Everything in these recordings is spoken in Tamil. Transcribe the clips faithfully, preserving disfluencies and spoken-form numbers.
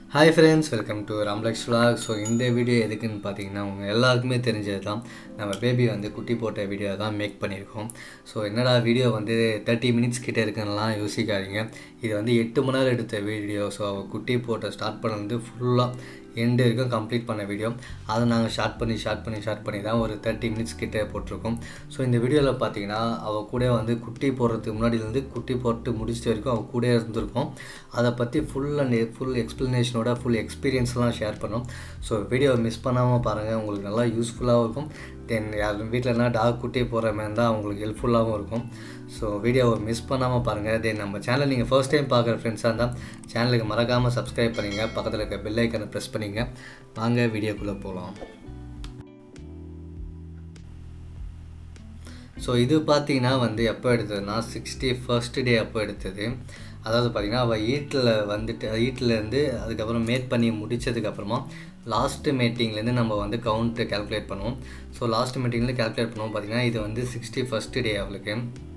Hi friends, welcome to RamlakshVlog. So இந்த வீடியோ எதுக்குன்னு பார்த்தீங்கன்னா உங்க எல்லாருக்குமே தெரிஞ்சது தான். நம்ம பேபி வந்து குட்டி போட்ட வீடியோ தான் மேக் பண்ணியிருக்கோம். ஸோ என்னடா வீடியோ வந்து தேர்ட்டி மினிட்ஸ் கிட்டே இருக்குன்னெலாம் யோசிக்காதீங்க. இது வந்து எட்டு மணி நேரம் எடுத்த வீடியோ. ஸோ அவள் குட்டி போட்ட ஸ்டார்ட் பண்ண வந்து ஃபுல்லாக எண்டு வரைக்கும் கம்ப்ளீட் பண்ண வீடியோ. அதை நாங்கள் ஷார்ட் பண்ணி ஷார்ட் பண்ணி ஷார்ட் பண்ணி தான் ஒரு தேர்ட்டி மினிட்ஸ் கிட்டே போட்டிருக்கோம். ஸோ இந்த வீடியோவில் பார்த்தீங்கன்னா அவள் கூட வந்து குட்டி போடுறதுக்கு முன்னாடியிலேருந்து குட்டி போட்டு முடிச்சிட்டு வரைக்கும் அவள் கூட இருந்திருக்கோம். அதை பற்றி ஃபுல் அண்ட் ஃபுல் எக்ஸ்ப்ளனேஷனோட ஃபுல் எக்ஸ்பீரியன்ஸ்லாம் ஷேர் பண்ணோம். ஸோ வீடியோவை மிஸ் பண்ணாமல் பாருங்கள், உங்களுக்கு நல்லா யூஸ்ஃபுல்லாகவும் இருக்கும். தென் யார் வீட்டிலனா டாக் குட்டி போடுற மாதிரி இருந்தால் அவங்களுக்கு ஹெல்ப்ஃபுல்லாகவும் இருக்கும். ஸோ வீடியோவை மிஸ் பண்ணாமல் பாருங்கள். தென் நம்ம சேனல் நீங்கள் ஃபர்ஸ்ட் டைம் பார்க்குற ஃப்ரெண்ட்ஸாக இருந்தால் சேனலுக்கு மறக்காமல் சப்ஸ்கிரைப் பண்ணிங்க, பக்கத்தில் இருக்க பெல் ஐக்கனை ப்ரெஸ் பண்ணிங்க. வாங்க வீடியோக்குள்ளே போகலாம். ஸோ இது பார்த்தீங்கன்னா வந்து எப்போ எடுத்ததுன்னா சிக்ஸ்டி ஃபர்ஸ்ட் டே அப்போ எடுத்தது. அதாவது பார்த்திங்கன்னா அவள் ஈட்டில் வந்துட்டு ஈட்டிலேருந்து அதுக்கப்புறம் மேட் பண்ணி முடித்ததுக்கப்புறமா லாஸ்ட்டு மீட்டிங்லேருந்து நம்ம வந்து கவுண்ட்டு கேல்குலேட் பண்ணுவோம். ஸோ லாஸ்ட் மீட்டிங்லேருந்து கேல்குலேட் பண்ணுவோம். பார்த்திங்கன்னா இது வந்து சிக்ஸ்டி ஃபஸ்ட்டு டே அவளுக்கு.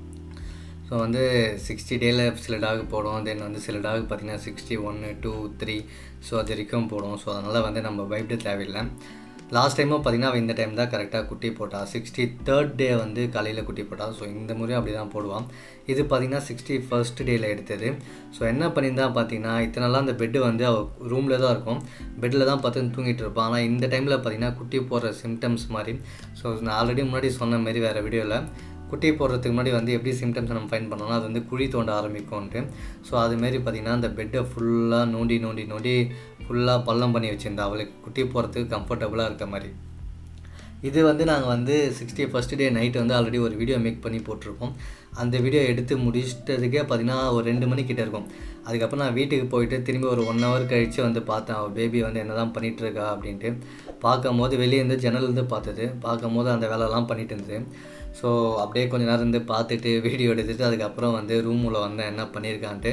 ஸோ வந்து சிக்ஸ்டி டேயில் சில டாக் போடும். தென் வந்து சில டாக் பார்த்திங்கன்னா சிக்ஸ்டி ஒன்று டூ த்ரீ ஸோ அது வரைக்கும் போடும். ஸோ அதனால் வந்து நம்ம பயப்பட தேவையில்லை. லாஸ்ட் டைமும் பார்த்திங்கன்னா அவள் இந்த டைம் தான் கரெக்டாக குட்டி போட்டாள். சிக்ஸ்டி தேர்ட் டே வந்து காலையில் குட்டி போட்டாள். ஸோ இந்த முறையும் அப்படி தான் போடுவான். இது பார்த்திங்கன்னா சிக்ஸ்டி ஃபர்ஸ்ட் டேயில் எடுத்தது. ஸோ என்ன பண்ணியிருந்தா பார்த்திங்கன்னா இத்தனைலாம் அந்த பெட்டு வந்து அவள் ரூமில் தான் இருக்கும், பெட்டில் தான் பார்த்து தூங்கிட்டு இருப்பான். ஆனால் இந்த டைமில் பார்த்திங்கன்னா குட்டி போடுற சிம்டம்ஸ் மாதிரி. ஸோ நான் ஆல்ரெடி முன்னாடி சொன்ன மாரி வேறு வீடியோவில் குட்டி போடுறதுக்கு முன்னாடி வந்து எப்படி சிம்டம்ஸை நம்ம ஃபைன் பண்ணோம்னா அது வந்து குழி தோண்ட ஆரம்பிக்கும்ன்ட்டு. ஸோ அதுமாரி பார்த்திங்கன்னா அந்த பெட்டை ஃபுல்லாக நோண்டி நோண்டி நோண்டி ஃபுல்லாக பள்ளம் பண்ணி வச்சுருந்தா அவளுக்கு குட்டி போகிறதுக்கு கம்ஃபர்டபுளாக இருக்க மாதிரி. இது வந்து நாங்கள் வந்து சிக்ஸ்டி ஃபஸ்ட் டே நைட்டு வந்து ஆல்ரெடி ஒரு வீடியோ மேக் பண்ணி போட்டிருக்கோம். அந்த வீடியோ எடுத்து முடிச்சிட்டதுக்கே பார்த்திங்கன்னா ஒரு ரெண்டு மணிக்கிட்ட இருக்கும். அதுக்கப்புறம் நான் வீட்டுக்கு போயிட்டு திரும்பி ஒரு ஒன் ஹவர் கழித்து வந்து பார்த்தேன் அவள் பேபி வந்து என்ன தான் பண்ணிகிட்ருக்கா அப்படின்ட்டு. பார்க்கும் போது வெளியே இருந்து ஜன்னல்லேருந்து பார்த்தது, பார்க்கும் போது அந்த வேலைலாம் பண்ணிட்டு இருந்தது. ஸோ அப்படியே கொஞ்சம் நேரம் இருந்து பார்த்துட்டு வீடியோ எடுத்துகிட்டு அதுக்கப்புறம் வந்து ரூமில் வந்தேன் என்ன பண்ணியிருக்கான்ட்டு.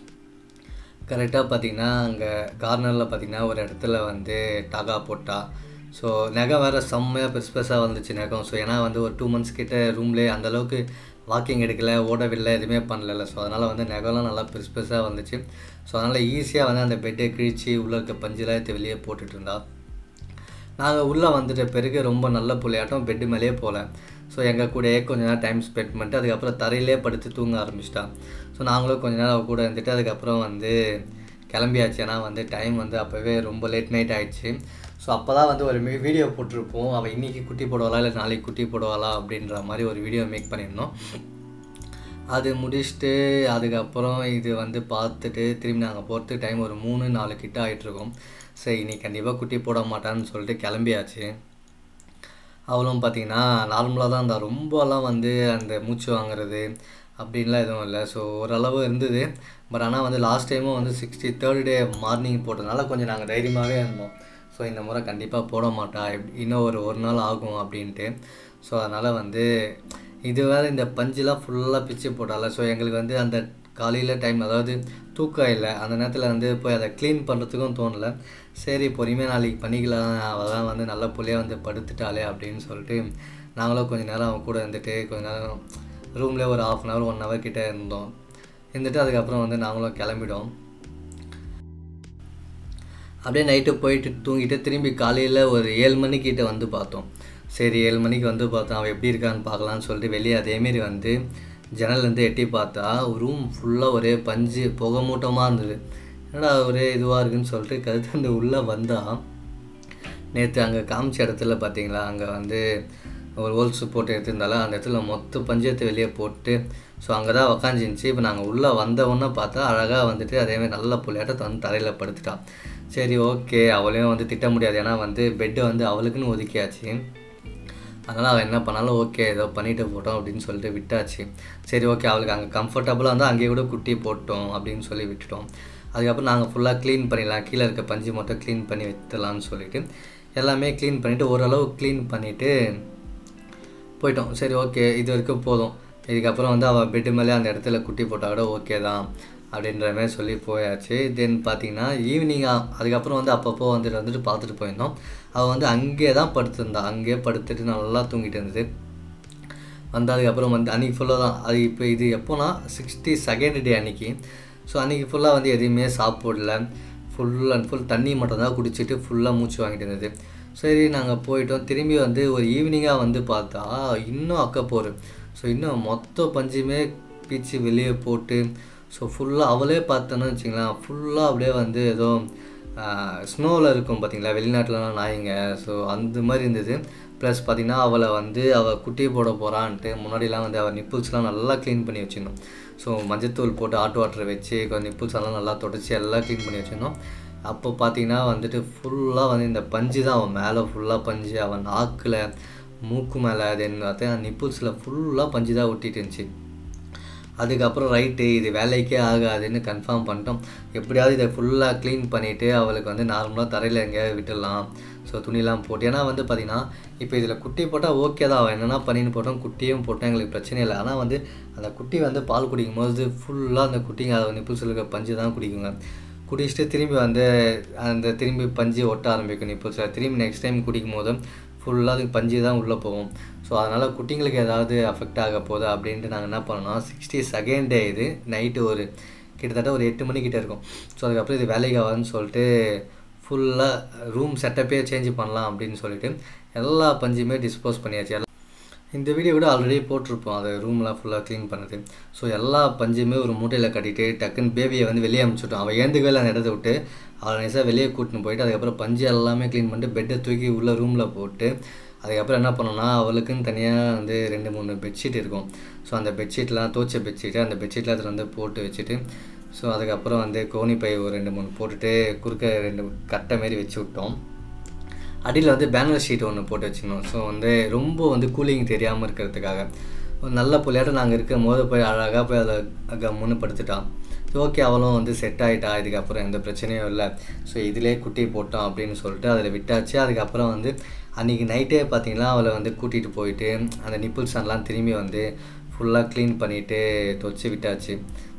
கரெக்டாக பார்த்திங்கன்னா அங்கே கார்னரில் பார்த்திங்கன்னா ஒரு இடத்துல வந்து டாகா போட்டா. ஸோ நகம் வேறு செம்மையாக பெருசு பெருசாக வந்துச்சு நகம். ஸோ ஏன்னா வந்து ஒரு டூ மந்த்ஸ் கிட்டே ரூம்லேயே அந்தளவுக்கு வாக்கிங் எடுக்கலை, ஓடவில்லை, எதுவுமே பண்ணல. ஸோ அதனால் வந்து நகம்லாம் நல்லா பெருசு பெருசாக வந்துச்சு. ஸோ அதனால் ஈஸியாக வந்து அந்த பெட்டை கிழிச்சு உள்ளே இருக்க பஞ்செலாம் எடுத்து வெளியே போட்டுட்டு இருந்தா. நாங்கள் உள்ளே வந்துட்ட பிறகு ரொம்ப நல்ல புள்ளையாட்டம் பெட்டு மேலேயே போகல. ஸோ எங்கள் கூடயே கொஞ்ச நேரம் டைம் ஸ்பெண்ட் பண்ணிட்டு அதுக்கப்புறம் தரையிலே படுத்து தூங்க ஆரம்பிச்சிட்டா. ஸோ நாங்களும் கொஞ்ச நேரம் அவள் கூட இருந்துட்டு அதுக்கப்புறம் வந்து கிளம்பியாச்சு. ஏன்னா வந்து டைம் வந்து அப்போவே ரொம்ப லேட் நைட் ஆகிடுச்சு. ஸோ அப்போ தான் வந்து ஒரு வீடியோ போட்டிருப்போம், அவள் இன்றைக்கி குட்டி போடுவாளா இல்லை நாளைக்கு குட்டி போடுவாளா அப்படின்ற மாதிரி ஒரு வீடியோ மேக் பண்ணியிருந்தோம். அது முடிச்சுட்டு அதுக்கப்புறம் இது வந்து பார்த்துட்டு திரும்பி நாங்கள் போகிறதுக்கு டைம் ஒரு மூணு நாலு கிட்ட ஆகிட்ருக்கோம். சரி இன்னைக்கு கண்டிப்பாக குட்டி போட மாட்டான்னு சொல்லிட்டு கிளம்பியாச்சு. அவளும் பார்த்திங்கன்னா நார்மலாக தான் இருந்தால், ரொம்பலாம் வந்து அந்த மூச்சு வாங்குறது அப்படின்லாம் எதுவும் இல்லை. ஸோ ஓரளவு இருந்தது. பட் ஆனால் வந்து லாஸ்ட் டைமும் வந்து சிக்ஸ்டி தேர்ட் டே மார்னிங் போட்டதுனால கொஞ்சம் நாங்கள் தைரியமாகவே இருந்தோம். ஸோ இந்த முறை கண்டிப்பாக போட மாட்டா, இன்னும் ஒரு ஒரு நாள் ஆகும் அப்படின்ட்டு. ஸோ அதனால் வந்து இது வேறு இந்த பஞ்செலாம் ஃபுல்லாக பிச்சு போட்டால. ஸோ எங்களுக்கு வந்து அந்த காலையில் டைம் அதாவது தூக்கம் இல்லை, அந்த நேரத்தில் வந்து போய் அதை க்ளீன் பண்ணுறதுக்கும் தோணலை. சரி பொறுமையாக நாளைக்கு பண்ணிக்கலாம், அவள் தான் வந்து நல்ல புள்ளையாக வந்து படுத்துட்டாளே அப்படின்னு சொல்லிட்டு நாங்களும் கொஞ்சம் நேரம் அவன் கூட இருந்துட்டு கொஞ்சம் நேரம் ரூம்லேயே ஒரு half an hour one hour கிட்டே இருந்தோம். இருந்துட்டு அதுக்கப்புறம் வந்து நாங்களும் கிளம்பிட்டோம். அப்படியே நைட்டு போயிட்டு தூங்கிட்டு திரும்பி காலையில் ஒரு ஏழு மணிக்கிட்ட வந்து பார்த்தோம். சரி ஏழு மணிக்கு வந்து பார்த்தோம் அவள் எப்படி இருக்கான்னு பார்க்கலான்னு சொல்லிட்டு வெளியே அதேமாரி வந்து ஜன்னல்லேருந்து எட்டி பார்த்தா ரூம் ஃபுல்லாக ஒரே பஞ்சு புகை மூட்டமாக இருந்தது. என்னடா ஒரே இதுவாக இருக்குதுன்னு சொல்லிட்டு கருத்து அந்த உள்ளே வந்தால் நேற்று அங்கே காமிச்ச இடத்துல பார்த்திங்களா அங்கே வந்து ஒரு ஹோல்ஸ் போட்டு எடுத்துருந்தால அந்த இடத்துல மொத்த பஞ்சத்தை வெளியே போட்டு ஸோ அங்கே தான் உக்காந்துருந்துச்சி. இப்போ நாங்கள் உள்ளே வந்தவொன்னே பார்த்தா அழகாக வந்துட்டு அதேமாதிரி நல்ல புள்ளையாட்டத்தை வந்து தரையில் படுத்துட்டான். சரி ஓகே அவளையும் வந்து திட்ட முடியாது, ஏன்னா வந்து பெட்டு வந்து அவளுக்குன்னு ஒதுக்கியாச்சு. அதனால் அவள் என்ன பண்ணாலும் ஓகே ஏதோ பண்ணிவிட்டு போட்டோம் அப்படின்னு சொல்லிட்டு விட்டாச்சு. சரி ஓகே அவளுக்கு அங்கே கம்ஃபர்டபுளாக இருந்தால் அங்கேயே கூட குட்டி போட்டோம் அப்படின்னு சொல்லி விட்டுட்டோம். அதுக்கப்புறம் நாங்கள் ஃபுல்லாக க்ளீன் பண்ணிடலாம், கீழே இருக்க பஞ்சு மட்டும் க்ளீன் பண்ணி வைத்தலான்னு சொல்லிவிட்டு எல்லாமே க்ளீன் பண்ணிவிட்டு ஓரளவு க்ளீன் பண்ணிவிட்டு போயிட்டோம். சரி ஓகே இது வரைக்கும் போதும், இதுக்கப்புறம் வந்து அவள் பெட்டு மேலே அந்த இடத்துல குட்டி போட்டால் கூட ஓகே தான் அப்படின்ற மாதிரி சொல்லி போயாச்சு. தென் பார்த்திங்கன்னா ஈவினிங்காக அதுக்கப்புறம் வந்து அப்பப்போ வந்துட்டு வந்துட்டு பார்த்துட்டு போயிருந்தோம். அவள் வந்து அங்கேயே தான் படுத்திருந்தா, அங்கேயே படுத்துட்டு நல்லா தூங்கிட்டு இருந்தது. வந்ததுக்கப்புறம் வந்து அன்றைக்கி ஃபுல்லாக தான் அது. இப்போ இது எப்போனா சிக்ஸ்டி செகண்ட் டே அன்றைக்கி. ஸோ அன்றைக்கி ஃபுல்லாக வந்து எதுவுமே சாப்பிடல, ஃபுல் அண்ட் ஃபுல் தண்ணி மட்டும் தான் குடிச்சிட்டு ஃபுல்லாக மூச்சு வாங்கிட்டு இருந்தது. சரி நாங்கள் போயிட்டோம். திரும்பி வந்து ஒரு ஈவினிங்காக வந்து பார்த்தா இன்னும் அக்கப்போர். ஸோ இன்னும் மொத்த பஞ்சுமே பீச்சு வெளியே போட்டு ஸோ ஃபுல்லாக அவளே பார்த்தோன்னு வச்சிங்களேன், ஃபுல்லாக அப்படியே வந்து ஏதோ ஸ்னோவில் இருக்கும் பார்த்தீங்களா வெளிநாட்டிலலாம் நாய்ங்க. ஸோ அந்த மாதிரி இருந்தது. ப்ளஸ் பார்த்திங்கன்னா அவளை வந்து அவள் குட்டி போட போகிறான்ட்டு முன்னாடிலாம் வந்து அவள் நிப்புல்ஸ்லாம் நல்லா க்ளீன் பண்ணி வச்சுருந்தோம். ஸோ மஞ்சத்தூள் போட்டு ஆட்டு வாட்டரை வச்சு கொஞ்சம் நிப்புல்ஸ் எல்லாம் நல்லா தொடச்சி எல்லாம் க்ளீன் பண்ணி வச்சுருந்தோம். அப்போ பார்த்திங்கன்னா வந்துட்டு ஃபுல்லாக வந்து இந்த பஞ்சு தான் அவன் மேலே ஃபுல்லாக பஞ்சு, அவன் நாக்கில் மூக்கு மேலே அது என்ன நிப்புல்ஸில் ஃபுல்லாக பஞ்சு தான் ஒட்டிட்டு இருந்துச்சு. அதுக்கப்புறம் ரைட்டு இது வேலைக்கே ஆகாதுன்னு கன்ஃபார்ம் பண்ணிட்டோம். எப்படியாவது இதை ஃபுல்லாக க்ளீன் பண்ணிவிட்டு அவளுக்கு வந்து நார்மலாக தரையில் எங்கேயாவது விட்டுடலாம். ஸோ துணிலாம் போட்டு, ஏன்னா வந்து பார்த்திங்கன்னா இப்போ இதில் குட்டி போட்டால் ஓகே தான், அவன் என்னென்னா பண்ணின்னு போட்டோம், குட்டியும் போட்டால் எங்களுக்கு பிரச்சனை இல்லை. ஆனால் வந்து அந்த குட்டி வந்து பால் குடிக்கும் போது ஃபுல்லாக அந்த குட்டிங்க அதை நிப்புல்ஸ் இருக்க பஞ்சு தான் குடிக்குங்க. குடிச்சிட்டு திரும்பி வந்து அந்த திரும்பி பஞ்சு ஒட்ட ஆரம்பிக்கும் நிப்புல்ஸில். திரும்பி நெக்ஸ்ட் டைம் குடிக்கும் போது ஃபுல்லாக அதுக்கு பஞ்சு தான் உள்ளே போகும். ஸோ அதனால் குட்டிங்களுக்கு ஏதாவது அஃபெக்ட் ஆக போகுது அப்படின்ட்டு நாங்கள் என்ன பண்ணோம்னா சிக்ஸ்டி செகண்ட் டே இது நைட்டு ஒரு கிட்டத்தட்ட ஒரு எட்டு மணிக்கிட்ட இருக்கும். ஸோ அதுக்கப்புறம் இது வேலைக்கு ஆகாதுன்னு சொல்லிட்டு ஃபுல்லாக ரூம் செட்டப்பே சேஞ்ச் பண்ணலாம் அப்படின்னு சொல்லிட்டு எல்லா பஞ்சுமே டிஸ்போஸ் பண்ணியாச்சு. இந்த வீடியோ கூட ஆல்ரெடி போட்டிருப்போம், அது ரூம்லாம் ஃபுல்லாக க்ளீன் பண்ணுறது. ஸோ எல்லா பஞ்சுமே ஒரு மூட்டையில் கட்டிட்டு டக்குன்னு பேபியை வந்து வெளியே அனுப்பிச்சுட்டோம். அவள் ஏந்துக்கவே அந்த இடத்த விட்டு அவளை நைஸாக வெளியே கூட்டின்னு போயிட்டு அதுக்கப்புறம் பஞ்சு எல்லாமே க்ளீன் பண்ணிட்டு பெட்டை தூக்கி உள்ளே ரூமில் போட்டு அதுக்கப்புறம் என்ன பண்ணோன்னா அவளுக்குன்னு தனியாக வந்து ரெண்டு மூணு பெட்ஷீட் இருக்கும். ஸோ அந்த பெட்ஷீட்லாம் தோச்ச பெட்ஷீட்டு அந்த பெட்ஷீட்டில் அதில் வந்து போட்டு வச்சுட்டு ஸோ அதுக்கப்புறம் வந்து கோணி பை ஒரு ரெண்டு மூணு போட்டுட்டு குறுக்க ரெண்டு கட்டை மாரி வச்சு விட்டோம். அடியில் வந்து பேனர் ஷீட் ஒன்று போட்டு வச்சுக்கணும். ஸோ வந்து ரொம்ப வந்து கூலிங் தெரியாமல் இருக்கிறதுக்காக ஒரு நல்ல புள்ளையாட்டம் நாங்கள் இருக்கும் போது போய் அழகாக போய் அதை கம்முன்னு படுத்துட்டான். ஸோ ஓகே அவளும் வந்து செட் ஆகிட்டா, இதுக்கப்புறம் எந்த பிரச்சனையும் இல்லை. ஸோ இதிலே குட்டி போட்டோம் அப்படின்னு சொல்லிட்டு அதில் விட்டாச்சு. அதுக்கப்புறம் வந்து அன்றைக்கி நைட்டே பார்த்திங்கன்னா அவளை வந்து கூட்டிகிட்டு போயிட்டு அந்த நிப்புல்ஸ் எல்லாம் திரும்பி வந்து ஃபுல்லாக க்ளீன் பண்ணிவிட்டு தொச்சு விட்டாச்சு.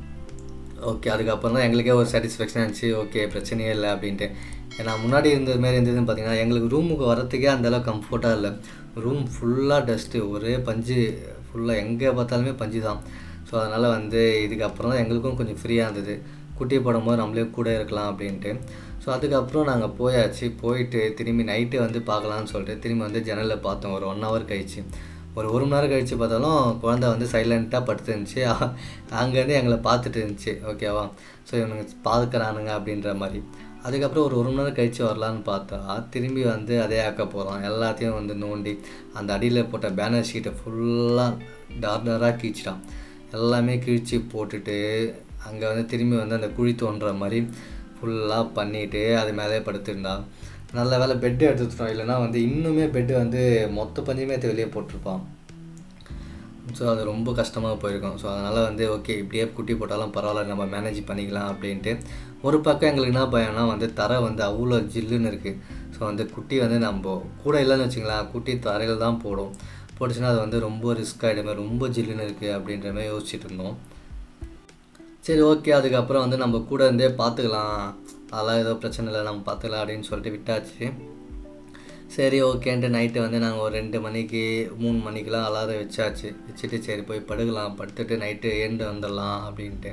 ஓகே அதுக்கப்புறம் தான் எங்களுக்கே ஒரு சாட்டிஸ்ஃபேக்ஷன் ஆச்சு, ஓகே பிரச்சனையே இல்லை அப்படின்ட்டு. ஏன்னா முன்னாடி இருந்தது மாரி இருந்ததுன்னு பார்த்திங்கன்னா எங்களுக்கு ரூமுக்கு வரத்துக்கே அந்தளவு கம்ஃபர்ட்டாக இல்லை. ரூம் ஃபுல்லாக டஸ்ட்டு, ஒரே பஞ்சு ஃபுல்லாக எங்கே பார்த்தாலுமே பஞ்சு தான். ஸோ அதனால் வந்து இதுக்கப்புறம் தான் எங்களுக்கும் கொஞ்சம் ஃப்ரீயாக இருந்தது, குட்டி போடும்போது நம்மளே கூட இருக்கலாம் அப்படின்ட்டு. ஸோ அதுக்கப்புறம் நாங்கள் போயாச்சு. போயிட்டு திரும்பி நைட்டு வந்து பார்க்கலான்னு சொல்லிட்டு திரும்பி வந்து ஜன்னலில் பார்த்தோம். ஒரு ஒன் ஹவர் கழிச்சு ஒரு ஒரு மணி நேரம் கழித்து பார்த்தாலும் குழந்தை வந்து சைலண்ட்டாக படுத்துருந்துச்சு. அங்கேருந்து எங்களை பார்த்துட்டு இருந்துச்சு. ஓகேவா, ஸோ இவனுங்க பார்க்குறானுங்க அப்படின்ற மாதிரி. அதுக்கப்புறம் ஒரு ஒரு மணி நேரம் கழித்து வரலான்னு பார்த்தா திரும்பி வந்து அதே ஆக்க போகிறோம். எல்லாத்தையும் வந்து நோண்டி அந்த அடியில் போட்ட பேனர் ஷீட்டை ஃபுல்லாக டார் டாராக கீழ்ச்சிட்டான். எல்லாமே கிழிச்சு போட்டுட்டு அங்கே வந்து திரும்பி வந்து அந்த குழி தோன்ற மாதிரி ஃபுல்லாக பண்ணிவிட்டு அது மேலே படுத்துருந்தா. நல்ல வேலை பெட்டு எடுத்துட்டோம், இல்லைனா வந்து இன்னுமே பெட்டு வந்து மொத்த பஞ்சுமே வெளியே போட்டிருப்பான். ஸோ அது ரொம்ப கஷ்டமாக போயிருக்கும். ஸோ அதனால் வந்து ஓகே இப்படியே குட்டி போட்டாலும் பரவாயில்ல, நம்ம மேனேஜ் பண்ணிக்கலாம் அப்படின்ட்டு. ஒரு பக்கம் எங்களுக்கு என்ன பயம்னா வந்து தரை வந்து அவ்வளோ ஜில்லுன்னு இருக்குது. ஸோ வந்து குட்டி வந்து நம்ம கூட இல்லைன்னு வச்சுங்களேன், குட்டி தரையில் தான் போடும். போட்டுச்சுன்னா அது வந்து ரொம்ப ரிஸ்க் ஆகிடுமே, ரொம்ப ஜில்லுன்னு இருக்குது அப்படின்ற மாதிரி யோசிச்சுட்டு இருந்தோம். சரி ஓகே அதுக்கப்புறம் வந்து நம்ம கூட இருந்தே பார்த்துக்கலாம், அதெல்லாம் ஏதோ பிரச்சனை இல்லை, நம்ம பார்த்துக்கலாம் அப்படின்னு சொல்லிட்டு விட்டாச்சு. சரி ஓகேன்ட்டு நைட்டு வந்து நாங்கள் ஒரு ரெண்டு மணிக்கு மூணு மணிக்கெலாம் அலாரம் வச்சாச்சு. வச்சுட்டு சரி போய் படுக்கலாம், படுத்துட்டு நைட்டு ஏண்டு வந்துடலாம் அப்படின்ட்டு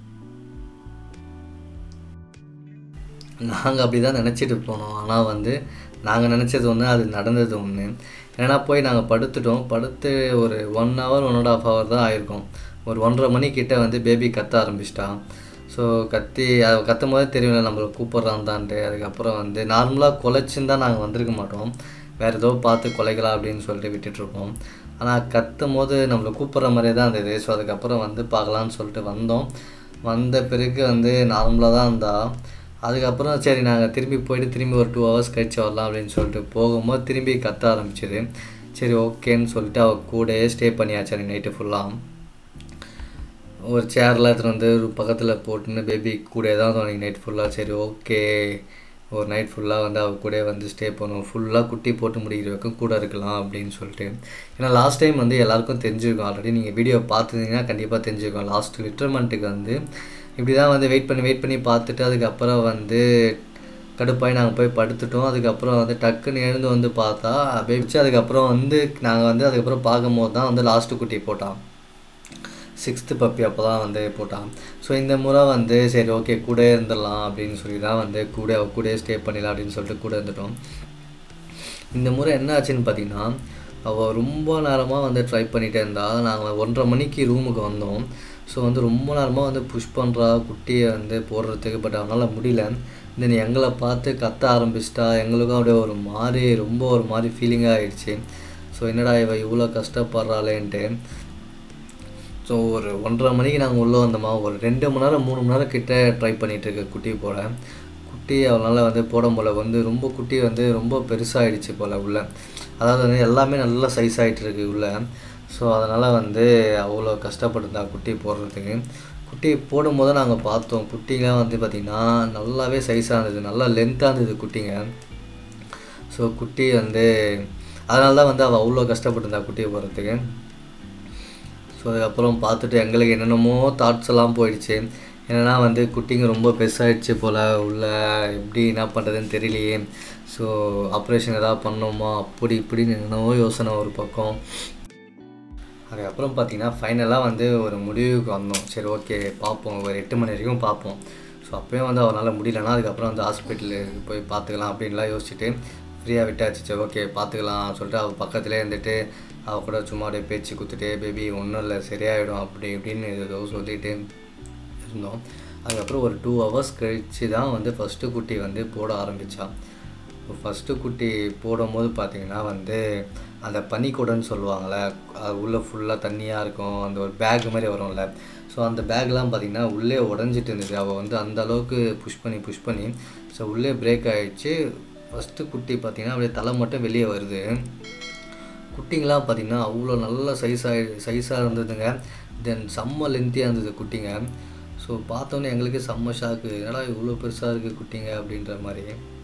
நாங்கள் அப்படி தான் நினச்சிட்டு போனோம். ஆனால் வந்து நாங்கள் நினச்சது ஒன்று, அது நடந்தது ஒன்று. ஏன்னா போய் நாங்கள் படுத்துட்டோம். படுத்து ஒரு one hour one and half hour தான் ஆகிருக்கும். ஒரு ஒன்றரை மணிக்கிட்ட வந்து பேபி கத்த ஆரம்பிச்சிட்டான். ஸோ கத்தி அதை கத்தும் போதே தெரியல நம்மளை கூப்பிட்றான் தான்ட்டு. அதுக்கப்புறம் வந்து நார்மலாக குலைச்சின்னு தான் நாங்கள் வந்திருக்க மாட்டோம், வேறு ஏதோ பார்த்து குலைக்கலாம் அப்படின்னு சொல்லிட்டு விட்டுட்ருப்போம். ஆனால் கத்தும் போது நம்மளை கூப்பிட்ற மாதிரியே தான் இருந்தது. ஸோ அதுக்கப்புறம் வந்து பார்க்கலான்னு சொல்லிட்டு வந்தோம். வந்த பிறகு வந்து நார்மலாக தான் இருந்தா. அதுக்கப்புறம் சரி நாங்கள் திரும்பி போயிட்டு திரும்பி ஒரு டூ ஹவர்ஸ் கழிச்சு வரலாம் அப்படின்னு சொல்லிட்டு போகும்போது திரும்பி கத்த ஆரம்பிச்சிது. சரி ஓகேன்னு சொல்லிட்டு அவள் கூடயே ஸ்டே பண்ணியாச்சு அன்றைக்கி நைட்டு ஃபுல்லாக. ஒரு சேர்லாம் எடுத்துகிட்டு வந்து ஒரு பக்கத்தில் போட்டுன்னு பேபி கூட தான் அன்றைக்கி நைட் ஃபுல்லாக. சரி ஓகே ஒரு நைட் ஃபுல்லாக வந்து அவள் கூட வந்து ஸ்டே பண்ணுவோம், ஃபுல்லாக குட்டி போட்டு முடிக்கிற வரைக்கும் கூட இருக்கலாம் அப்படின்னு சொல்லிட்டு. ஏன்னா லாஸ்ட் டைம் வந்து எல்லாேருக்கும் தெரிஞ்சிருக்கும், ஆல்ரெடி நீங்கள் வீடியோ பார்த்துருந்தீங்கன்னா கண்டிப்பாக தெரிஞ்சிருக்கும். லாஸ்ட் லிட்டர்மெண்ட்டுக்கு வந்து இப்படி தான் வந்து வெயிட் பண்ணி வெயிட் பண்ணி பார்த்துட்டு அதுக்கப்புறம் வந்து கடுப்பாகி நாங்கள் போய் படுத்துட்டோம். அதுக்கப்புறம் வந்து டக்குன்னு எழுந்து வந்து பார்த்தா பேபிச்சு. அதுக்கப்புறம் வந்து நாங்கள் வந்து அதுக்கப்புறம் பார்க்கும் போது தான் வந்து லாஸ்ட்டு குட்டி போட்டான். சிக்ஸ்த்து பப்பி அப்போ தான் வந்து போட்டான். ஸோ இந்த முறை வந்து சரி ஓகே கூட இருந்துடலாம் அப்படின்னு சொல்லி தான் வந்து கூட அவ கூட ஸ்டே பண்ணிடலாம் அப்படின்னு சொல்லிட்டு கூட இருந்துட்டோம். இந்த முறை என்ன ஆச்சுன்னு பார்த்தீங்கன்னா, அவள் ரொம்ப நேரமாக வந்து ட்ரை பண்ணிகிட்டே இருந்தா. நாங்கள் ஒன்றரை மணிக்கு ரூமுக்கு வந்தோம். ஸோ வந்து ரொம்ப நேரமாக வந்து புஷ் பண்ணுறா குட்டியை வந்து போடுறதுக்கு. பட் அவனால் முடியல. தென் எங்களை பார்த்து கத்த ஆரம்பிச்சிட்டா. எங்களுக்கும் அப்படியே ஒரு மாதிரி ரொம்ப ஒரு மாதிரி ஃபீலிங்காக ஆகிடுச்சு. ஸோ என்னடா இவ இவ்வளோ கஷ்டப்படுறாளேன்ட்டு. ஸோ ஒரு ஒன்றரை மணிக்கு நாங்கள் உள்ளே வந்தோமா, ஒரு ரெண்டு மணி நேரம் மூணு மணி நேரம் கிட்டே ட்ரை பண்ணிகிட்ருக்கு குட்டி போட. குட்டி அவனால் வந்து போட போல் வந்து ரொம்ப குட்டி வந்து ரொம்ப பெருசாகிடுச்சு போல் உள்ளே. அதாவது வந்து எல்லாமே நல்லா சைஸ் ஆகிட்டுருக்கு உள்ளே. ஸோ அதனால் வந்து அவ்வளோ கஷ்டப்பட்டுருந்தா குட்டி போடுறதுக்கு. குட்டி போடும்போது நாங்கள் பார்த்தோம், குட்டிலாம் வந்து பார்த்திங்கன்னா நல்லாவே சைஸாக இருந்தது, நல்லா லென்த்தாக இருந்தது குட்டிங்க. ஸோ குட்டி வந்து அதனால தான் வந்து அவள் அவ்வளோ கஷ்டப்பட்டுருந்தா குட்டியை போடுறதுக்கு. ஸோ அதுக்கப்புறம் பார்த்துட்டு எங்களுக்கு என்னென்னமோ தாட்ஸ் எல்லாம் போயிடுச்சு. என்னென்னா வந்து குட்டிங்க ரொம்ப பெருசாகிடுச்சு போல் உள்ள, எப்படி என்ன பண்ணுறதுன்னு தெரியலையே. ஸோ ஆப்ரேஷன் எதாவது பண்ணோமா அப்படி இப்படின்னு என்னென்னவோ யோசனை ஒரு பக்கம். அதுக்கப்புறம் பார்த்திங்கன்னா ஃபைனலாக வந்து ஒரு முடிவுக்கு வந்தோம். சரி ஓகே பார்ப்போம், ஒரு எட்டு மணி வரைக்கும் பார்ப்போம். ஸோ அப்போயும் வந்து அவனால் முடியலன்னா அதுக்கப்புறம் வந்து ஹாஸ்பிட்டலுக்கு போய் பார்த்துக்கலாம் அப்படின்லாம் யோசிச்சுட்டு ஃப்ரீயாக விட்டாச்சு. சரி ஓகே பார்த்துக்கலாம் சொல்லிட்டு அவள் பக்கத்துலேயே இருந்துட்டு அவள் கூட சும்மா அப்படியே பேச்சு கொடுத்துட்டு, பேபி ஒன்றும் இல்லை சரியாயிடும் அப்படி இப்படின்னு ஏதோ சொல்லிட்டு இருந்தோம். அதுக்கப்புறம் ஒரு டூ ஹவர்ஸ் கழித்து தான் வந்து ஃபஸ்ட்டு குட்டி வந்து போட ஆரம்பித்தான். ஃபஸ்ட்டு குட்டி போடும் போது பார்த்திங்கன்னா வந்து அந்த பனிக்கூடன்னு சொல்லுவாங்கள்ல, அது உள்ளே ஃபுல்லாக தண்ணியாக இருக்கும், அந்த ஒரு பேக் மாதிரி வரும்ல. ஸோ அந்த பேக்லாம் பார்த்திங்கன்னா உள்ளே உடஞ்சிட்டு இருந்தது. அவள் வந்து அந்த அளவுக்கு புஷ் பண்ணி புஷ் பண்ணி ஸோ உள்ளே பிரேக் ஆகிடுச்சு. ஃபஸ்ட்டு குட்டி பார்த்திங்கன்னா அப்படியே தலை மட்டும் வெளியே வருது. குட்டிங்களாம் பார்த்திங்கன்னா அவ்வளோ நல்ல சைஸாக சைஸாக இருந்ததுங்க. தென் செம்ம லென்த்தியாக இருந்தது குட்டிங்க. ஸோ பார்த்தோன்னே எங்களுக்கு செம்ம ஷாக்கு, ஏன்னா இவ்வளோ பெருசாக இருக்குது குட்டிங்க அப்படின்ற மாதிரி.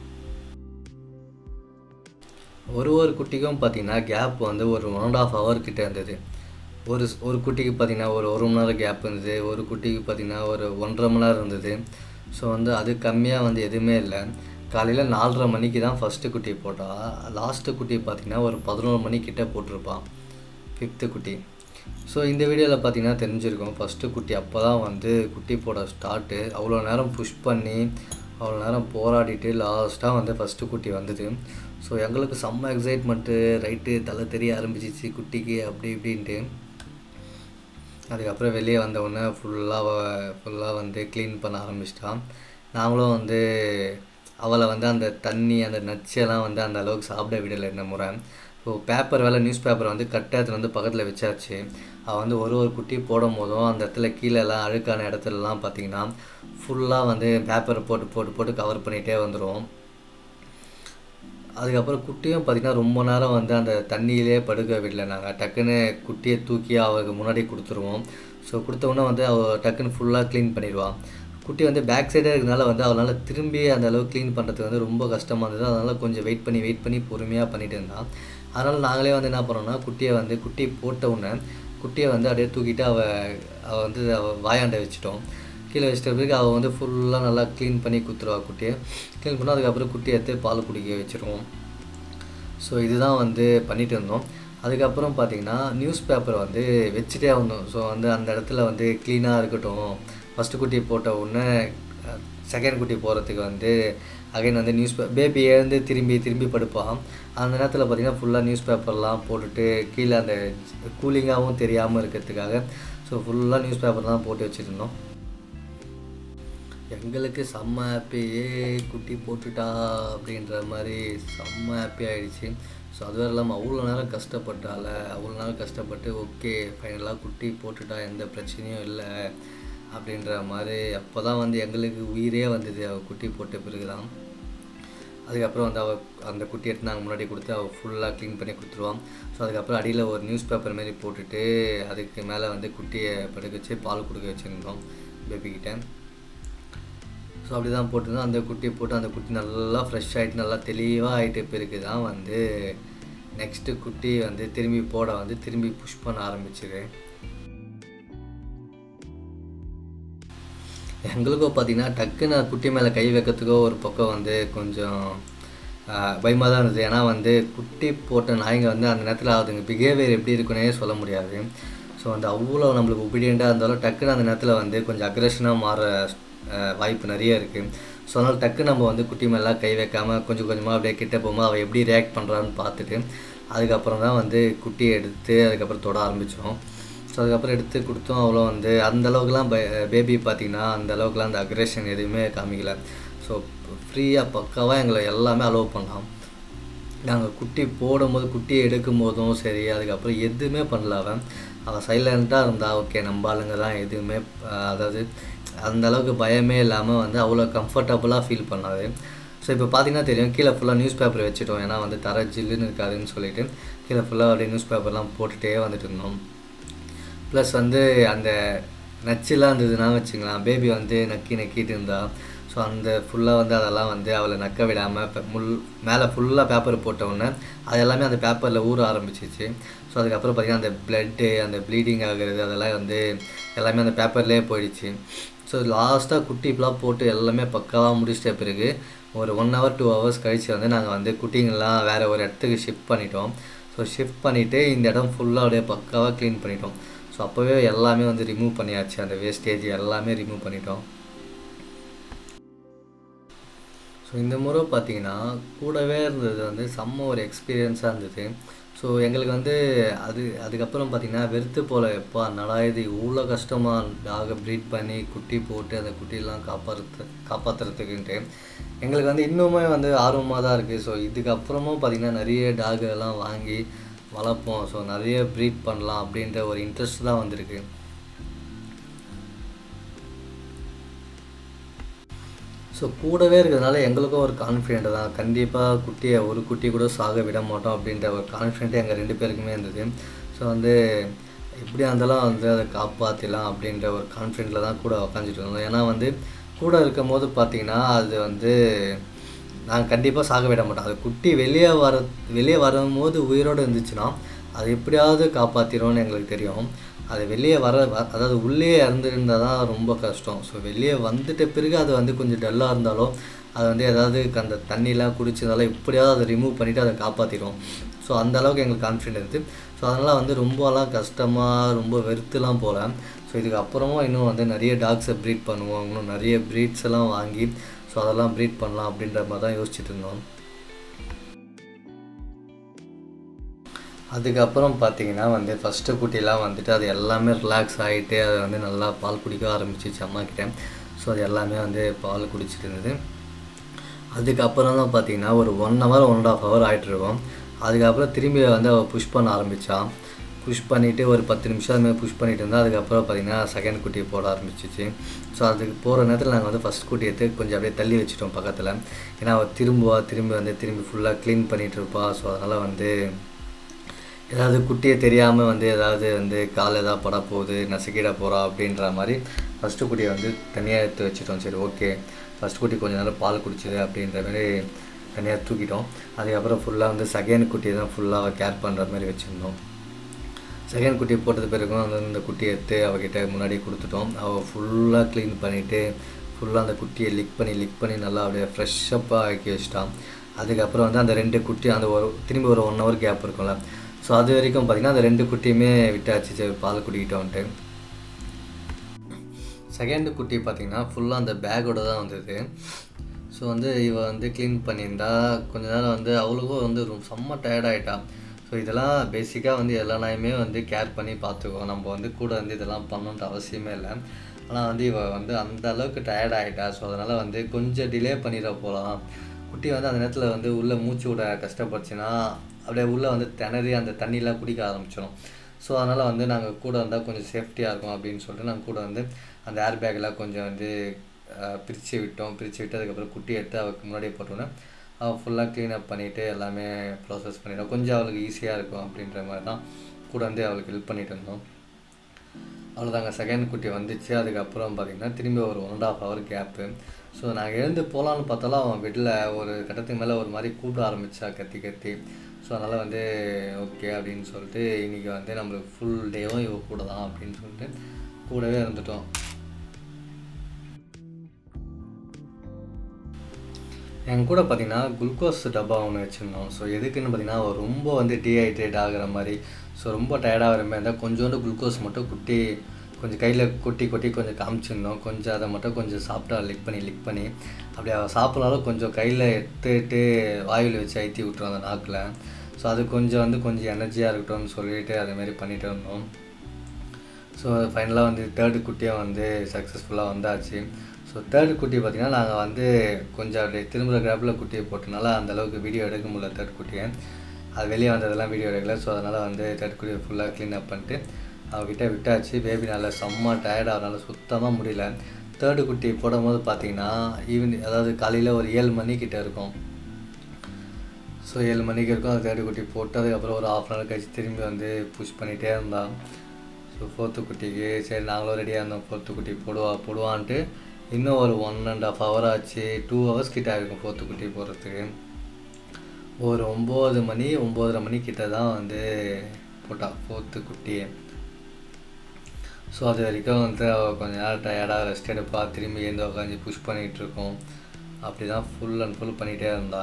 ஒரு ஒரு குட்டிக்கும் பார்த்திங்கன்னா கேப் வந்து ஒரு ஒன் அண்ட் ஆஃப் ஹவர் கிட்டே இருந்தது. ஒரு ஒரு குட்டிக்கு பார்த்திங்கன்னா ஒரு ஒரு மணி நேரம் கேப் இருந்தது. ஒரு குட்டிக்கு பார்த்திங்கன்னா ஒரு ஒன்றரை மணி நேரம் இருந்தது. ஸோ வந்து அது கம்மியாக வந்து எதுவுமே இல்லை. காலையில் நாலரை மணிக்கு தான் ஃபஸ்ட்டு குட்டி போட்டால், லாஸ்ட்டு குட்டி பார்த்திங்கன்னா ஒரு பதினோரு மணிக்கிட்ட போட்டிருப்பான், ஃபிஃப்த்து குட்டி. ஸோ இந்த வீடியோவில் பார்த்திங்கன்னா தெரிஞ்சிருக்கும் ஃபஸ்ட்டு குட்டி அப்போ தான் வந்து குட்டி போட ஸ்டார்ட்டு. அவ்வளோ நேரம் புஷ் பண்ணி அவ்வளோ நேரம் போராடிட்டு லாஸ்ட்டாக வந்து ஃபஸ்ட்டு குட்டி வந்தது. ஸோ எங்களுக்கு செம்ம எக்ஸைட்மெண்ட்டு, ரைட்டு தலை தெரிய ஆரம்பிச்சிச்சு குட்டிக்கு அப்படி இப்படின்ட்டு. அதுக்கப்புறம் வெளியே வந்தவுடனே ஃபுல்லாக ஃபுல்லாக வந்து க்ளீன் பண்ண ஆரம்பிச்சிட்டான். நாங்களும் வந்து அவளை வந்து அந்த தண்ணி அந்த நச்செல்லாம் வந்து அந்த அளவுக்கு சாப்பிட விடலை இந்த முறை. ஸோ பேப்பர் வேலை நியூஸ் பேப்பரை வந்து கட்டாயத்தில் வந்து பக்கத்தில் வச்சாச்சு. அவள் வந்து ஒரு ஒரு குட்டி போடும் போதும் அந்த இடத்துல கீழெல்லாம் அழுக்கான இடத்துலலாம் பார்த்திங்கன்னா ஃபுல்லாக வந்து பேப்பரை போட்டு போட்டு போட்டு கவர் பண்ணிகிட்டே வந்துடும். அதுக்கப்புறம் குட்டியும் பார்த்திங்கன்னா ரொம்ப நேரம் வந்து அந்த தண்ணியிலே படுக்க விடல. நாங்கள் டக்குன்னு குட்டியை தூக்கி அவளுக்கு முன்னாடி கொடுத்துருவோம். ஸோ கொடுத்தோன்னே வந்து அவள் டக்குன்னு ஃபுல்லாக க்ளீன் பண்ணிடுவாள். குட்டி வந்து பேக் சைடே இருக்கிறதுனால வந்து அவளால் திரும்பி அந்த அளவுக்கு க்ளீன் பண்ணுறதுக்கு வந்து ரொம்ப கஷ்டமாக இருந்தது. அதனால் கொஞ்சம் வெயிட் பண்ணி வெயிட் பண்ணி பொறுமையாக பண்ணிகிட்டு இருந்தான். அதனால் நாங்களே வந்து என்ன பண்ணோம்னா குட்டியை வந்து குட்டி போட்ட உடனே குட்டியை வந்து அப்படியே தூக்கிட்டு அவள் அவள் வந்து அவள் வாயாண்டை வச்சுட்டோம். கீழே வச்சிட்ட பிறகு அவள் வந்து ஃபுல்லாக நல்லா க்ளீன் பண்ணி கொடுத்துருவா. குட்டியை க்ளீன் பண்ணால் அதுக்கப்புறம் குட்டியை எடுத்து பால் குடிக்க வச்சுருவோம். ஸோ இதுதான் வந்து பண்ணிகிட்டு இருந்தோம். அதுக்கப்புறம் பார்த்திங்கன்னா நியூஸ் பேப்பரை வந்து வச்சுட்டே வந்தோம். ஸோ வந்து அந்த இடத்துல வந்து க்ளீனாக இருக்கட்டும். ஃபஸ்ட்டு குட்டி போட்ட உடனே செகண்ட் குட்டி போகிறதுக்கு வந்து அகைன் வந்து நியூஸ் பே பேபி எழுந்து திரும்பி திரும்பி படுப்பான். அந்த நேரத்தில் பார்த்திங்கன்னா ஃபுல்லாக நியூஸ் பேப்பர்லாம் போட்டுட்டு கீழே அந்த கூலிங்காகவும் தெரியாமல் இருக்கிறதுக்காக ஸோ ஃபுல்லாக நியூஸ் பேப்பர்லாம் போட்டு வச்சுருந்தோம். எங்களுக்கு செம்ம ஹாப்பியே குட்டி போட்டுட்டா அப்படின்ற மாதிரி செம்ம ஹாப்பி ஆகிடுச்சு. ஸோ அது வேறு இல்லாமல் அவ்வளோ நேரம் கஷ்டப்பட்டால அவ்வளோ நேரம் கஷ்டப்பட்டு ஓகே ஃபைனலாக குட்டி போட்டுட்டா எந்த பிரச்சனையும் இல்லை அப்படின்ற மாதிரி அப்போ தான் வந்து எங்களுக்கு உயிரே வந்தது அவள் குட்டி போட்ட பிறகு தான். அதுக்கப்புறம் வந்து அவள் அந்த குட்டி எடுத்து நாங்கள் முன்னாடி கொடுத்து அவள் ஃபுல்லாக க்ளீன் பண்ணி கொடுத்துருவான். ஸோ அதுக்கப்புறம் அடியில் ஒரு நியூஸ் பேப்பர் மாரி போட்டுட்டு அதுக்கு மேலே வந்து குட்டியை படுக்க வச்சு பால் கொடுக்க வச்சுருந்தோம் பேபிக்கிட்ட. ஸோ அப்படி தான் போட்டுருந்தோம். அந்த குட்டியை போட்டு அந்த குட்டி நல்லா ஃப்ரெஷ் ஆகிட்டு நல்லா தெளிவாக ஆகிட்டு பிறகு தான் வந்து நெக்ஸ்ட்டு குட்டி வந்து திரும்பி போட வந்து திரும்பி புஷ் பண்ண ஆரம்பிச்சிது. எங்களுக்கும் பார்த்திங்கன்னா டக்குன்னு குட்டி மேலே கை வைக்கிறதுக்கோ ஒரு பக்கம் வந்து கொஞ்சம் பயமாக தான் இருந்தது. ஏன்னா வந்து குட்டி போட்ட நாய்ங்க வந்து அந்த நேரத்தில் அதுங்க பிஹேவியர் எப்படி இருக்குன்னே சொல்ல முடியாது. ஸோ ஸோ வந்து அவ்வளோ நம்மளுக்கு ஒபீடியண்ட்டாக இருந்தாலும் டக்குன்னு அந்த நேரத்தில் வந்து கொஞ்சம் அக்ரெஷனாக மாற வாய்ப்பு நிறைய இருக்குது. ஸோ அதனால் டக்கு நம்ம வந்து குட்டி மேலாம் கை வைக்காமல் கொஞ்சம் கொஞ்சமாக அப்படியே கிட்ட போகும்போது அவள் எப்படி ரியாக்ட் பண்ணுறான்னு பார்த்துட்டு அதுக்கப்புறம் தான் வந்து குட்டியை எடுத்து அதுக்கப்புறம் தொட ஆரம்பித்தோம். ஸோ அதுக்கப்புறம் எடுத்து கொடுத்தோம். அவ்வளோ வந்து அந்தளவுக்குலாம் ப பேபி பார்த்திங்கன்னா அந்தளவுக்குலாம் அந்த அக்ரெஷன் எதுவுமே காமிக்கலை. ஸோ ஃப்ரீயாக பக்காவாக எங்களை எல்லாமே அலோவ் பண்ணலாம். நாங்கள் குட்டி போடும்போது குட்டியை எடுக்கும் போதும் சரி, அதுக்கப்புறம் எதுவுமே பண்ணல. அவன் அவள் சைலண்ட்டாக இருந்தால் ஓகே நம்ம ஆளுங்க தான் எதுவுமே அதாவது அந்தளவுக்கு பயமே இல்லாமல் வந்து அவ்வளோ கம்ஃபர்டபுளாக ஃபீல் பண்ணாது. ஸோ இப்போ பார்த்திங்கன்னா தெரியும், கீழே ஃபுல்லாக நியூஸ் பேப்பர் வச்சுட்டோம். ஏன்னா வந்து தர ஜில்லுன்னு இருக்காதுன்னு சொல்லிவிட்டு கீழே ஃபுல்லாக அப்படியே நியூஸ் பேப்பர்லாம் போட்டுகிட்டே வந்துட்டு இருந்தோம். ப்ளஸ் வந்து அந்த நச்சுலாம் இருந்ததுன்னா வச்சுக்கலாம், பேபி வந்து நக்கி நக்கிட்டு இருந்தா. ஸோ அந்த ஃபுல்லாக வந்து அதெல்லாம் வந்து அவளை நக்க விடாமல் முள் மேலே ஃபுல்லாக பேப்பர் போட்டவுடனே அது எல்லாமே அந்த பேப்பரில் ஊற ஆரம்பிச்சிச்சு. ஸோ அதுக்கப்புறம் பார்த்திங்கன்னா அந்த ப்ளட்டு அந்த ப்ளீடிங் ஆகிறது அதெல்லாம் வந்து எல்லாமே அந்த பேப்பர்லேயே போயிடுச்சு. ஸோ லாஸ்ட்டாக குட்டி இப்பெல்லாம் போட்டு எல்லாமே பக்காவாக முடிச்சிட்ட பிறகு ஒரு ஒன் ஹவர் டூ ஹவர்ஸ் கழித்து வந்து நாங்கள் வந்து குட்டிங்கெல்லாம் வேறு ஒரு இடத்துக்கு ஷிஃப்ட் பண்ணிட்டோம். ஸோ ஷிஃப்ட் பண்ணிவிட்டு இந்த இடம் ஃபுல்லாக அப்படியே பக்காவாக க்ளீன் பண்ணிட்டோம். ஸோ அப்போவே எல்லாமே வந்து ரிமூவ் பண்ணியாச்சு, அந்த வேஸ்டேஜ் எல்லாமே ரிமூவ் பண்ணிட்டோம். ஸோ இந்த முறை பார்த்திங்கன்னா கூடவே இருந்தது வந்து செம்ம ஒரு எக்ஸ்பீரியன்ஸாக இருந்தது. ஸோ எங்களுக்கு வந்து அது அதுக்கப்புறம் பார்த்திங்கன்னா வெறுத்து போல் எப்போ நடா இது இவ்வளோ கஷ்டமாக டாகை ப்ரீட் பண்ணி குட்டி போட்டு அந்த குட்டியெல்லாம் காப்பாற்று காப்பாற்றுறதுக்குன்ட்டு எங்களுக்கு வந்து இன்னுமே வந்து ஆர்வமாக தான் இருக்குது. ஸோ இதுக்கப்புறமும் பார்த்திங்கன்னா நிறைய டாகெல்லாம் வாங்கி வளர்ப்போம். ஸோ நிறைய ப்ரீட் பண்ணலாம் அப்படின்ற ஒரு இன்ட்ரெஸ்ட் தான் வந்திருக்கு. ஸோ கூடவே இருக்கிறதுனால எங்களுக்கும் ஒரு கான்ஃபிடென்ட் தான், கண்டிப்பாக குட்டியை ஒரு குட்டி கூட சாக விட மாட்டோம் அப்படின்ற ஒரு கான்ஃபிடென்ட்டு எங்கள் ரெண்டு பேருக்குமே இருந்தது. ஸோ வந்து எப்படியா இருந்தாலும் வந்து அதை காப்பாற்றிடலாம் அப்படின்ற ஒரு கான்ஃபிடென்ட்டில் தான் கூட உக்காந்துட்டு இருந்தோம். ஏன்னா வந்து கூட இருக்கும் போது பார்த்திங்கன்னா அது வந்து நாங்கள் கண்டிப்பாக சாக விட மாட்டோம். அது குட்டி வெளியே வர வெளியே வரும்போது உயிரோடு இருந்துச்சுன்னா அது எப்படியாவது காப்பாற்றிடும்னு எங்களுக்கு தெரியும். அது வெளியே வர அதாவது உள்ளே இறந்துருந்தால் தான் ரொம்ப கஷ்டம். ஸோ வெளியே வந்துட்ட பிறகு அது வந்து கொஞ்சம் டல்லாக இருந்தாலும் அது வந்து ஏதாவது அந்த தண்ணிலாம் குடிச்சதால எப்படியாவது அதை ரிமூவ் பண்ணிவிட்டு அதை காப்பாற்றிடும். ஸோ அந்தளவுக்கு எங்களுக்கு கான்ஃபிடென்ட் இருக்குது. ஸோ அதனால் வந்து ரொம்பலாம் கஷ்டமாக ரொம்ப வெறுத்துலாம் போகல. ஸோ இதுக்கப்புறமும் இன்னும் வந்து நிறைய டாக்ஸை ப்ரீட் பண்ணுவோம், இன்னும் நிறைய ப்ரீட்ஸ் எல்லாம் வாங்கி ஸோ அதெல்லாம் ப்ரீட் பண்ணலாம் அப்படின்ற மாதிரி தான் யோசிச்சுட்டு இருந்தோம். அதுக்கப்புறம் பார்த்திங்கன்னா வந்து ஃபஸ்ட்டு குட்டிலாம் வந்துட்டு அது எல்லாமே ரிலாக்ஸ் ஆகிட்டு அது வந்து நல்லா பால் குடிக்க ஆரம்பிச்சிச்சு அம்மாக்கிட்ட. ஸோ அது எல்லாமே வந்து பால் குடிச்சிட்டு இருந்தது. அதுக்கப்புறம் தான் பார்த்திங்கன்னா ஒரு one hour one and half hour ஆகிட்டுருக்கோம். அதுக்கப்புறம் திரும்பி வந்து அவள் புஷ் பண்ண ஆரம்பித்தான். புஷ் பண்ணிவிட்டு ஒரு பத்து நிமிஷம் அதுமாதிரி புஷ் பண்ணிட்டு இருந்தால் அதுக்கப்புறம் பார்த்திங்கன்னா செகண்ட் குட்டியை போட ஆரம்பிச்சிச்சு. ஸோ அதுக்கு போகிற நேரத்தில் நாங்கள் வந்து ஃபஸ்ட் குட்டி எடுத்து கொஞ்சம் அப்படியே தள்ளி வச்சுட்டோம் பக்கத்தில். ஏன்னா அவள் திரும்புவா திரும்பி வந்து திரும்பி ஃபுல்லாக க்ளீன் பண்ணிகிட்டு இருப்பா. ஸோ அதனால் வந்து ஏதாவது குட்டியை தெரியாமல் வந்து ஏதாவது வந்து கால் எதாவது பட போகுது நசுக்கிட போகிறா அப்படின்ற மாதிரி ஃபஸ்ட்டு குட்டியை வந்து தனியாக எடுத்து வச்சுட்டோம். சரி ஓகே, ஃபஸ்ட் குட்டி கொஞ்சம் நேரம் பால் குடிச்சிது அப்படின்ற மாதிரி தனியாக தூக்கிட்டோம். அதுக்கப்புறம் ஃபுல்லாக வந்து செகண்ட் குட்டியை தான் ஃபுல்லாக கேர் பண்ணுற மாதிரி வச்சுருந்தோம். செகண்ட் குட்டி போட்டது பிறகும் அந்த இந்த குட்டியை எடுத்து அவகிட்ட முன்னாடி கொடுத்துட்டோம். அவள் ஃபுல்லாக க்ளீன் பண்ணிவிட்டு ஃபுல்லாக அந்த குட்டியை லிக் பண்ணி லிக் பண்ணி நல்லா அப்படியே ஃப்ரெஷ்ஷப்பாக ஆக்கி வச்சிட்டான். அதுக்கப்புறம் வந்து அந்த ரெண்டு குட்டி அந்த ஒரு திரும்பி ஒரு ஒன் ஹவர் கேப் இருக்கும்ல, ஸோ அது வரைக்கும் பார்த்திங்கன்னா அந்த ரெண்டு குட்டியுமே விட்டாச்சு பால் குடிக்கிட்டோன்ட்டு. செகண்டு குட்டி பார்த்திங்கன்னா ஃபுல்லாக அந்த பேக்கோடு தான் வந்தது. ஸோ வந்து இவள் வந்து க்ளீன் பண்ணியிருந்தா கொஞ்ச நேரம் வந்து அவளுக்கும் வந்து ரொம்ப செம்ம டயர்டாகிட்டான். ஸோ இதெல்லாம் பேசிக்காக வந்து எல்லா நாயுமே வந்து கேர் பண்ணி பார்த்துக்குவோம், நம்ம வந்து கூட வந்து இதெல்லாம் பண்ணணுன்ற அவசியமே இல்லை. ஆனால் வந்து இவள் வந்து அந்த அளவுக்கு டயர்ட் ஆகிட்டா. ஸோ அதனால் வந்து கொஞ்சம் டிலே பண்ணிட போகலாம். குட்டி வந்து அந்த நேரத்தில் வந்து உள்ளே மூச்சு விட கஷ்டப்பட்டுச்சுன்னா அப்படியே உள்ளே வந்து திணறி அந்த தண்ணியெலாம் குடிக்க ஆரம்பிச்சிடும். ஸோ அதனால் வந்து நாங்கள் கூட வந்தால் கொஞ்சம் சேஃப்டியாக இருக்கும் அப்படின்னு சொல்லிட்டு நாங்கள் கூட வந்து அந்த ஏர் பேக்கெலாம் கொஞ்சம் வந்து பிரித்து விட்டோம். பிரித்து விட்டு அதுக்கப்புறம் குட்டி எடுத்து அவளுக்கு முன்னாடியே போட்டோன்னே அவள் ஃபுல்லாக க்ளீனப் பண்ணிவிட்டு எல்லாமே ப்ராசஸ் பண்ணிவிட்டோம். கொஞ்சம் அவளுக்கு ஈஸியாக இருக்கும் அப்படின்ற மாதிரி தான் கூட வந்து அவளுக்கு ஹெல்ப் பண்ணிகிட்டு இருந்தோம். அவ்வளோதாங்க, செகண்ட் குட்டி வந்துச்சு. அதுக்கப்புறம் பார்த்திங்கன்னா திரும்பி ஒரு one and half hour gap. So நாங்கள் எழுந்து போகலான்னு பார்த்தாலும் அவன் வீட்டில் ஒரு கட்டத்துக்கு மேலே ஒரு மாதிரி கூப்பிட ஆரம்பித்தா கத்தி கத்தி. ஸோ அதனால் வந்து ஓகே அப்படின்னு சொல்லிட்டு இன்றைக்கி வந்து நம்மளுக்கு ஃபுல் டேவும் இவ கூட தான் அப்படின்னு சொல்லிட்டு கூடவே இருந்துட்டோம். என் கூட பார்த்திங்கன்னா குளுக்கோஸ் டப்பா ஒன்று வச்சுருந்தோம். ஸோ எதுக்குன்னு பார்த்திங்கன்னா ரொம்ப வந்து டீஹைட்ரேட் ஆகிற மாதிரி, ஸோ ரொம்ப டயர்டாகிற மாதிரி இருந்தால் கொஞ்சோண்டு குளுக்கோஸ் மட்டும் குட்டி கொஞ்சம் கையில் கொட்டி கொட்டி கொஞ்சம் காமிச்சிருந்தோம். கொஞ்சம் அதை மட்டும் கொஞ்சம் சாப்பிட்டா லிக் பண்ணி லிக் பண்ணி அப்படி சாப்பிட்னாலும் கொஞ்சம் கையில் எடுத்துட்டு வாயில் வச்சு ஐத்தி விட்டுரும் அந்த நாக்கில். ஸோ அது கொஞ்சம் வந்து கொஞ்சம் எனர்ஜியாக இருக்கட்டும்னு சொல்லிட்டு அதேமாரி பண்ணிகிட்டு இருந்தோம். ஸோ ஃபைனலாக வந்து தேர்டு குட்டியாக வந்து சக்ஸஸ்ஃபுல்லாக வந்தாச்சு. ஸோ தேர்டு குட்டி பார்த்திங்கன்னா நாங்கள் வந்து கொஞ்சம் அப்படியே திரும்புகிற கிராப்பில் குட்டியை போட்டனால அந்தளவுக்கு வீடியோ எடுக்க முடியல. தேர்ட் குட்டியை அது வெளியே வந்ததெல்லாம் வீடியோ எடுக்கல. ஸோ அதனால் வந்து தேர்ட் குட்டியை ஃபுல்லாக க்ளீன் அப் பண்ணிட்டு அவகிட்ட விட்டாச்சு. பேபி நல்லா செம்ம டயர்டாகிறனால சுத்தமாக முடியல. தேர்டு குட்டி போடும்போது பார்த்திங்கன்னா ஈவினிங் அதாவது காலையில் ஒரு ஏழு மணிக்கிட்ட இருக்கும். ஸோ ஏழு மணிக்கு இருக்கும் அது தேர்டு குட்டி போட்டு அதுக்கப்புறம் ஒரு ஆஃப் அன் ஹவர் கழிச்சு திரும்பி வந்து புஷ் பண்ணிகிட்டே இருந்தான். ஸோ ஃபோர்த்து குட்டிக்கு சரி நாங்களும் ரெடியாக இருந்தோம். ஃபோர்த்து குட்டி போடுவா போடுவான்ட்டு இன்னும் ஒரு ஒன் அண்ட் ஆஃப் ஹவர் ஆச்சு. டூ ஹவர்ஸ் கிட்ட ஆகிருக்கும் ஃபோர்த்து குட்டி போடுறதுக்கு. ஒரு ஒம்பது மணி ஒம்போதரை மணிக்கிட்ட தான் வந்து போட்டா ஃபோர்த்து குட்டியை. ஸோ அது வரைக்கும் வந்து கொஞ்சம் நேரம் டயர்டாக ரெஸ்ட் எடுப்பா, திரும்பி ஏந்து உட்காந்து புஷ் பண்ணிகிட்ருக்கோம். அப்படி தான் ஃபுல் அண்ட் ஃபுல் பண்ணிகிட்டே இருந்தா.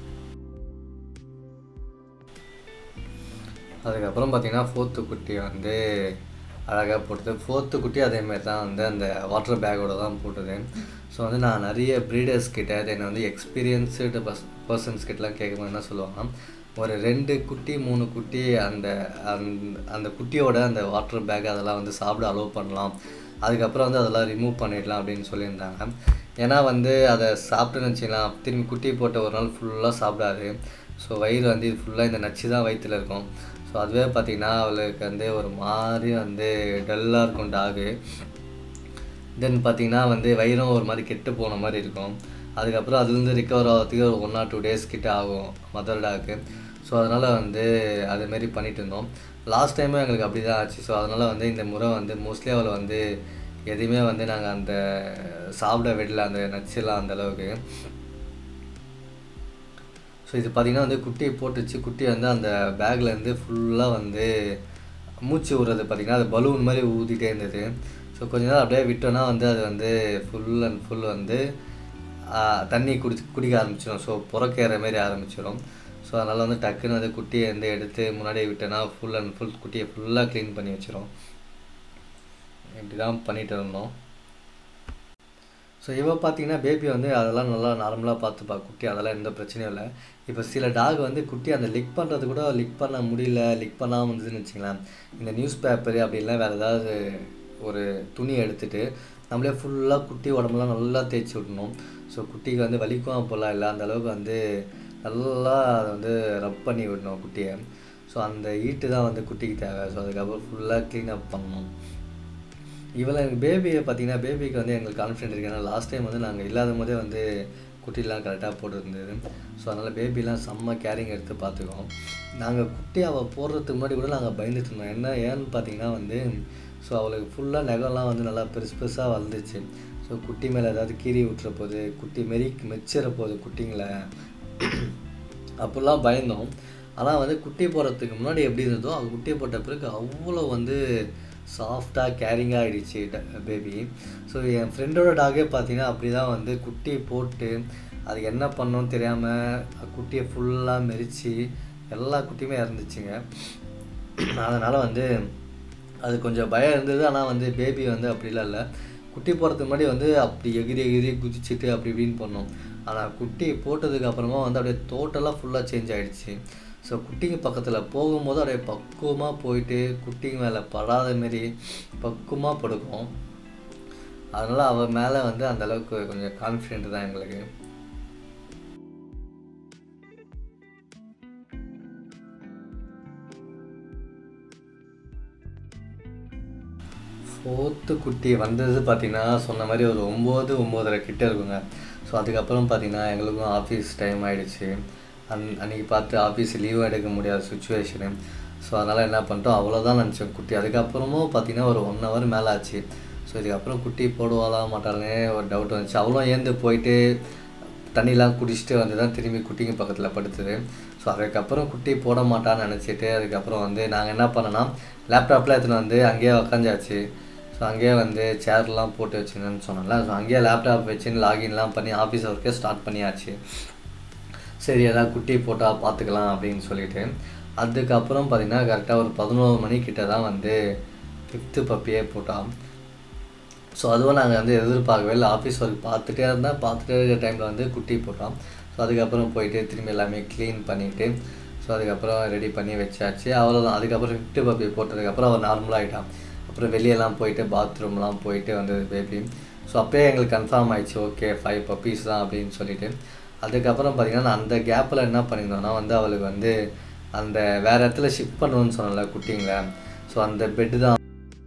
அதுக்கப்புறம் பார்த்திங்கன்னா ஃபோர்த்து குட்டி வந்து அழகாக போட்டது. ஃபோர்த்து குட்டி அதேமாரி தான் வந்து அந்த வாட்டர் பேக்கோடு தான் போட்டது. ஸோ வந்து நான் நிறைய ப்ரீடர்ஸ் கிட்ட என்னை வந்து எக்ஸ்பீரியன்ஸ்டு பர்ஸ் பர்சன்ஸ் கிட்டலாம் கேட்கும்போது என்ன சொல்லுவாங்கன்னா, ஒரு ரெண்டு குட்டி மூணு குட்டி அந்த அந்த குட்டியோட அந்த வாட்டர் பேக் அதெல்லாம் வந்து சாப்பிட அலோவ் பண்ணலாம், அதுக்கப்புறம் வந்து அதெல்லாம் ரிமூவ் பண்ணிடலாம் அப்படின்னு சொல்லியிருந்தாங்க. ஏன்னா வந்து அதை சாப்பிட்டுன்னு வச்சுக்கலாம் திரும்பி குட்டி போட்ட ஒரு நாள் ஃபுல்லாக சாப்பிடாது. ஸோ வயிறு வந்து இது ஃபுல்லாக இந்த நச்சு தான் வயிற்றில் இருக்கும். ஸோ அதுவே பார்த்திங்கன்னா அவளுக்கு வந்து ஒரு மாதிரி வந்து டல்லாக இருக்கும் டாகு. தென் பார்த்திங்கன்னா வந்து வயிறும் ஒரு மாதிரி கெட்டு போன மாதிரி இருக்கும். அதுக்கப்புறம் அதுலேருந்து ரிக்கவர் ஆகிறதுக்கு ஒரு ஒன் ஆர் டூ டேஸ் கிட்டே ஆகும் மதர் டாக்கு. ஸோ அதனால் வந்து அதுமாரி பண்ணிகிட்டு இருந்தோம். லாஸ்ட் டைமும் எங்களுக்கு அப்படி தான் ஆச்சு. ஸோ அதனால் வந்து இந்த முறை வந்து மோஸ்ட்லி அவளை வந்து எதையுமே வந்து நாங்கள் அந்த சாப்பிட விடல அந்த நச்சுலாம் அந்தளவுக்கு. ஸோ இது பார்த்திங்கன்னா வந்து குட்டியை போட்டுச்சு. குட்டி வந்து அந்த பேக்லேருந்து ஃபுல்லாக வந்து மூச்சு விடுறது பார்த்திங்கன்னா அது பலூன் மாதிரி ஊதிட்டே இருந்தது. ஸோ கொஞ்ச நேரம் அப்படியே விட்டோன்னா வந்து அது வந்து ஃபுல் அண்ட் ஃபுல் வந்து தண்ணி குடி குடிக்க ஆரம்பிச்சிடும். ஸோ புறக்கேற மாரி ஆரம்பிச்சிடும். ஸோ அதனால் வந்து டக்குன்னு வந்து குட்டியை வந்து எடுத்து முன்னாடியே விட்டோன்னா ஃபுல் அண்ட் ஃபுல் குட்டியை ஃபுல்லாக க்ளீன் பண்ணி வச்சிடும். இப்படி தான் பண்ணிகிட்டு இருந்தோம். ஸோ இவ பார்த்திங்கன்னா பேபி வந்து அதெல்லாம் நல்லா நார்மலாக பார்த்துப்பா குட்டி, அதெல்லாம் எந்த பிரச்சனையும் இல்லை. இப்போ சில டாக் வந்து குட்டி அந்த லிக் பண்ணுறது கூட லிக் பண்ண முடியல, லிக் பண்ணாமல் இருந்ததுன்னு வச்சுங்களேன், இந்த நியூஸ் பேப்பரு அப்படின்லாம் வேறு ஏதாவது ஒரு துணி எடுத்துகிட்டு நம்மளே ஃபுல்லாக குட்டி உடம்புலாம் நல்லா தேய்ச்சி விடணும். ஸோ குட்டிக்கு வந்து வலிக்கும் அப்போல்லாம் இல்லை, அந்தளவுக்கு வந்து நல்லா அதை வந்து ரப் பண்ணி விடணும் குட்டியை. ஸோ அந்த ஈட்டு தான் வந்து குட்டிக்கு தேவை. ஸோ அதுக்கப்புறம் ஃபுல்லாக க்ளீன் அப் பண்ணணும். இவளை எங்கள் பேபியை பார்த்திங்கன்னா பேபிக்கு வந்து எங்களுக்கு கான்ஃபிடென்ட் இருக்குது. ஏன்னா லாஸ்ட் டைம் வந்து நாங்கள் இல்லாத போதே வந்து குட்டிலாம் கரெக்டாக போட்டுருந்தது. ஸோ அதனால் பேபிலாம் செம்ம கேரிங் எடுத்து பார்த்துக்குவோம். நாங்கள் குட்டி அவள் போடுறதுக்கு முன்னாடி கூட நாங்கள் பயந்துட்டு இருந்தோம். என்ன ஏன்னு பார்த்திங்கன்னா வந்து ஸோ அவளுக்கு ஃபுல்லாக நெகம்லாம் வந்து நல்லா பெருசு பெருசாக வளர்ந்துச்சு. ஸோ குட்டி மேலே ஏதாவது கீறி விட்டுற போது, குட்டி மெரி மெச்சிற போது குட்டிங்களை அப்படிலாம் பயந்தோம். ஆனால் வந்து குட்டி போடுறதுக்கு முன்னாடி எப்படி இருந்ததோ அது குட்டியை போட்ட பிறகு அவ்வளோ வந்து சாஃப்டாக கேரிங்காக ஆகிடுச்சு பேபி. ஸோ என் ஃப்ரெண்டோட டாகே பார்த்தீங்கன்னா அப்படி தான் வந்து குட்டி போட்டு அது என்ன பண்ணோன்னு தெரியாமல் குட்டியை ஃபுல்லாக மெரிச்சு எல்லா குட்டியுமே இறந்துச்சுங்க. அதனால் வந்து அது கொஞ்சம் பயம் இருந்தது. ஆனால் வந்து பேபி வந்து அப்படிலாம் இல்லை, குட்டி போடுறதுக்கு முன்னாடி வந்து அப்படி எகிரி எகிரி குதிச்சுட்டு அப்படி இப்படின்னு பண்ணோம். ஆனால் குட்டி போட்டதுக்கு அப்புறமா வந்து அப்படியே டோட்டலாக ஃபுல்லாக சேஞ்ச் ஆகிடுச்சு. ஸோ குட்டிங்க பக்கத்தில் போகும்போது அப்படியே பக்குவமாக போயிட்டு குட்டிங்க மேலே படாத மாரி பக்குவமாக படுக்கும். அதனால் அவள் மேலே வந்து அந்தளவுக்கு கொஞ்சம் கான்ஃபிடென்ட் தான் எங்களுக்கு. ஃபோர்த்து குட்டி வந்தது பார்த்திங்கன்னா சொன்ன மாதிரி ஒரு ஒம்பது ஒம்போதரை கிட்டே இருக்குங்க. ஸோ அதுக்கப்புறம் பார்த்திங்கன்னா எங்களுக்கும் ஆஃபீஸ் டைம் ஆகிடுச்சு. அன் அன்றைக்கி பார்த்து ஆஃபீஸ் லீவும் எடுக்க முடியாத சுச்சுவேஷனு. ஸோ அதனால் என்ன பண்ணிட்டோம், அவ்வளோதான் நினச்சோம் குட்டி. அதுக்கப்புறமும் பார்த்திங்கன்னா ஒரு ஒன் ஹவர் மேலே ஆச்சு. ஸோ இதுக்கப்புறம் குட்டி போடுவாளா மாட்டாளே ஒரு டவுட் வந்துச்சு. அவளும் ஏந்து போயிட்டு தண்ணிலாம் குடிச்சிட்டு வந்து தான் திரும்பி குட்டிங்க பக்கத்தில் படுத்துது. ஸோ அதுக்கப்புறம் குட்டி போட மாட்டான்னு நினச்சிட்டு அதுக்கப்புறம் வந்து நாங்கள் என்ன பண்ணோன்னா லேப்டாப்பில் எடுத்துன்னு வந்து அங்கேயே உக்காந்தாச்சு. ஸோ அங்கேயே வந்து சேர்லாம் போட்டு வச்சுங்கன்னு சொன்னோம்ல. ஸோ அங்கேயே லேப்டாப் வச்சுன்னு லாகின்லாம் பண்ணி ஆஃபீஸ் ஒர்க்கே ஸ்டார்ட் பண்ணியாச்சு. சரி ஏதாவது குட்டி போட்டால் பார்த்துக்கலாம் அப்படின்னு சொல்லிட்டு அதுக்கப்புறம் பார்த்திங்கன்னா கரெக்டாக ஒரு பதினோரு மணிக்கிட்ட தான் வந்து ஃபிஃப்த்து பப்பியே போட்டான். ஸோ அதுவும் நாங்கள் வந்து எதிர்பார்க்கவே இல்லை. ஆஃபீஸ் ஒர்க் பார்த்துட்டே இருந்தால் பார்த்துட்டே இருக்கிற டைமில் வந்து குட்டி போட்டோம். ஸோ அதுக்கப்புறம் போயிட்டு திரும்பி எல்லாமே க்ளீன் பண்ணிவிட்டு ஸோ அதுக்கப்புறம் ரெடி பண்ணி வச்சாச்சு. அவ்வளோதான். அதுக்கப்புறம் ஃபிஃப்த்து பப்பி போட்டதுக்கப்புறம் அவர் நார்மலாக ஆகிட்டான். அப்புறம் வெளியெல்லாம் போயிட்டு பாத்ரூம்லாம் போயிட்டு வந்தது பேபி. ஸோ அப்போயே எங்களுக்கு கன்ஃபார்ம் ஆகிடுச்சு, ஓகே ஃபைவ் பப்பீஸ் தான் அப்படின்னு சொல்லிட்டு. அதுக்கப்புறம் பார்த்திங்கன்னா நான் அந்த கேப்பில் என்ன பண்ணியிருந்தோன்னா வந்து அவளுக்கு வந்து அந்த வேறு இடத்துல ஷிஃப்ட் பண்ணுவோன்னு சொன்னல குட்டிங்கள. ஸோ அந்த பெட்டு தான்,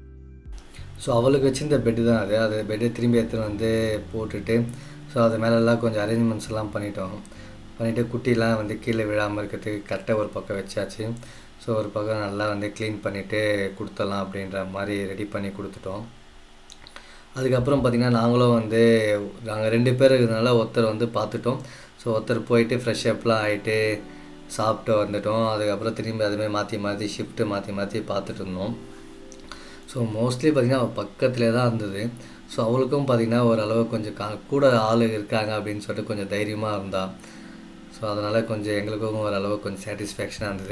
ஸோ அவளுக்கு வச்சுருந்த பெட்டு தான் அது. அது பெட்டை திரும்பி எடுத்துகிட்டு வந்து போட்டுட்டு ஸோ அது மேலெல்லாம் கொஞ்சம் அரேஞ்ச்மெண்ட்ஸ் எல்லாம் பண்ணிட்டோம். பண்ணிவிட்டு குட்டிலாம் வந்து கீழே விழாமல் இருக்கிறதுக்கு கரெக்டாக ஒரு பக்கம் வச்சாச்சு. ஸோ ஒரு பக்கம் நல்லா வந்து க்ளீன் பண்ணிவிட்டு கொடுத்துடலாம் அப்படின்ற மாதிரி ரெடி பண்ணி கொடுத்துட்டோம். அதுக்கப்புறம் பார்த்திங்கன்னா நாங்களும் வந்து நாங்கள் ரெண்டு பேர் இருக்கிறதுனால ஒருத்தர் வந்து பார்த்துட்டோம். ஸோ ஒருத்தர் போயிட்டு ஃப்ரெஷ் அப்லாம் ஆகிட்டு சாப்பிட்டு வந்துட்டோம். அதுக்கப்புறம் திரும்பி அதுமாதிரி மாற்றி மாற்றி ஷிஃப்ட்டு மாற்றி மாற்றி பார்த்துட்டு இருந்தோம். ஸோ மோஸ்ட்லி பார்த்திங்கன்னா அவள் பக்கத்துலேயே தான் இருந்தது. ஸோ அவளுக்கும் பார்த்திங்கன்னா ஓரளவு கொஞ்சம் கா கூட ஆள் இருக்காங்க அப்படின்னு சொல்லிட்டு கொஞ்சம் தைரியமாக இருந்தாள். ஸோ அதனால் கொஞ்சம் எங்களுக்கும் ஓரளவு கொஞ்சம் சாட்டிஸ்ஃபேக்ஷனாக இருந்தது.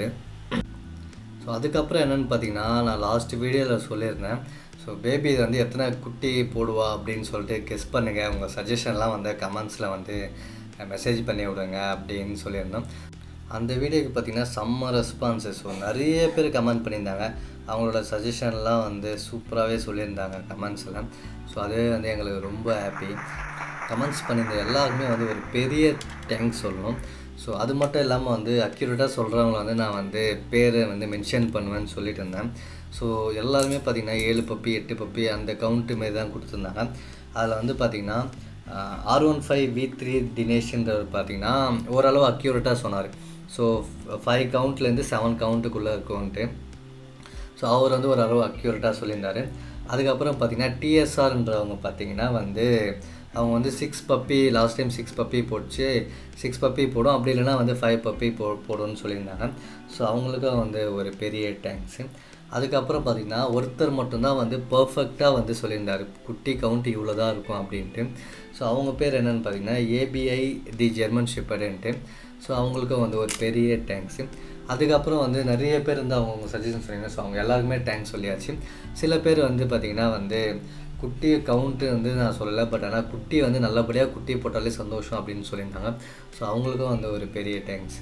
ஸோ அதுக்கப்புறம் என்னென்னு பார்த்திங்கன்னா நான் லாஸ்ட் வீடியோவில் சொல்லியிருந்தேன். ஸோ பேபி இது வந்து எத்தனை குட்டி போடுவா அப்படின்னு சொல்லிட்டு கெஸ் பண்ணுங்கள், உங்கள் சஜஷன்லாம் வந்து கமெண்ட்ஸில் வந்து மெசேஜ் பண்ணி விடுங்க அப்படின்னு சொல்லியிருந்தோம். அந்த வீடியோக்கு பார்த்திங்கன்னா செம்ம ரெஸ்பான்ஸஸ். ஸோ நிறைய பேர் கமெண்ட் பண்ணியிருந்தாங்க. அவங்களோட சஜஷன்லாம் வந்து சூப்பராகவே சொல்லியிருந்தாங்க கமெண்ட்ஸில். ஸோ அதே வந்து எங்களுக்கு ரொம்ப ஹாப்பி. கமெண்ட்ஸ் பண்ணியிருந்த எல்லாருக்குமே வந்து ஒரு பெரிய தேங்க்ஸ் சொல்லணும். ஸோ அது மட்டும் இல்லாமல் வந்து அக்யூரேட்டாக சொல்கிறவங்கள வந்து நான் வந்து பேரை வந்து மென்ஷன் பண்ணுவேன்னு சொல்லிட்டு இருந்தேன். ஸோ எல்லாருமே பார்த்திங்கன்னா ஏழு பப்பி எட்டு பப்பி அந்த கவுண்ட்டு மாரி தான் கொடுத்துருந்தாங்க. அதில் வந்து பார்த்திங்கன்னா R one five V three தினேஷ்ன்றவர் பார்த்திங்கன்னா ஓரளவு அக்யூரேட்டாக சொன்னார். ஸோ ஃபைவ் கவுண்ட்லேருந்து செவன் கவுண்ட்டுக்குள்ளே இருக்கும்ன்ட்டு. ஸோ அவர் வந்து ஒரு அளவு அக்யூரேட்டாக சொல்லியிருந்தார். அதுக்கப்புறம் பார்த்திங்கன்னா டிஎஸ்ஆர்ன்றவங்க பார்த்திங்கன்னா வந்து அவங்க வந்து six puppy last time six puppy போட்டுச்சு, சிக்ஸ் பப்பி போடும், அப்படி இல்லைனா வந்து ஃபைவ் பப்பி போ போடும்னு சொல்லியிருந்தாங்க. ஸோ அவங்களுக்கும் வந்து ஒரு பெரிய தேங்க்ஸு. அதுக்கப்புறம் பார்த்திங்கன்னா ஒருத்தர் மட்டும்தான் வந்து பர்ஃபெக்டாக வந்து சொல்லியிருந்தார் குட்டி கவுண்ட் இவ்வளோ தான் இருக்கும் அப்படின்ட்டு. ஸோ அவங்க பேர் என்னென்னு பார்த்திங்கன்னா ஏபிஐ தி ஜெர்மன் ஷெப்பர்டுன்ட்டு. ஸோ அவங்களுக்கும் வந்து ஒரு பெரிய தேங்க்ஸு. அதுக்கப்புறம் வந்து நிறைய பேர் வந்து அவங்கவுங்க சஜஷன் சொன்னீங்க. ஸோ அவங்க எல்லாருக்குமே தேங்க்ஸ் சொல்லியாச்சு. சில பேர் வந்து பார்த்திங்கன்னா வந்து குட்டி கவுண்ட்டு வந்து நான் சொல்லலை, பட் ஆனால் குட்டி வந்து நல்லபடியாக குட்டி போட்டாலே சந்தோஷம் அப்படின்னு சொல்லியிருந்தாங்க. ஸோ அவங்களுக்கும் வந்து ஒரு பெரிய தேங்க்ஸு.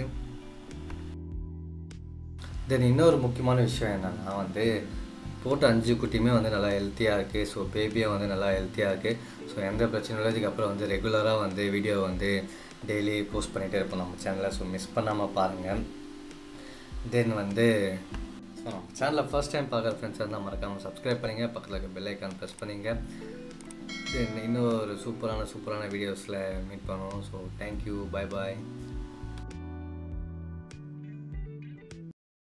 தென் இன்னொரு முக்கியமான விஷயம் என்னென்னா வந்து போட்ட அஞ்சு குட்டியுமே வந்து நல்லா ஹெல்த்தியாக இருக்குது. ஸோ பேபியும் வந்து நல்லா ஹெல்த்தியாக இருக்குது. ஸோ எந்த பிரச்சனையும் இல்லை. இதுக்கப்புறம் வந்து ரெகுலராக வந்து வீடியோ வந்து டெய்லி போஸ்ட் பண்ணிகிட்டே இருப்போம் நம்ம சேனலில். ஸோ மிஸ் பண்ணாமல் பாருங்கள். தென் வந்து ஸோ சேனலில் ஃபர்ஸ்ட் டைம் பார்க்குற ஃப்ரெண்ட்ஸ் இருந்தால் மறக்காமல் சப்ஸ்கிரைப் பண்ணிங்க, பக்கத்தில் இருக்க பெல் ஐக்கான் ப்ரெஸ் பண்ணிங்க. தென் இன்னும் ஒரு சூப்பரான சூப்பரான வீடியோஸில் மீட் பண்ணுவோம். ஸோ தேங்க்யூ, பை பாய்.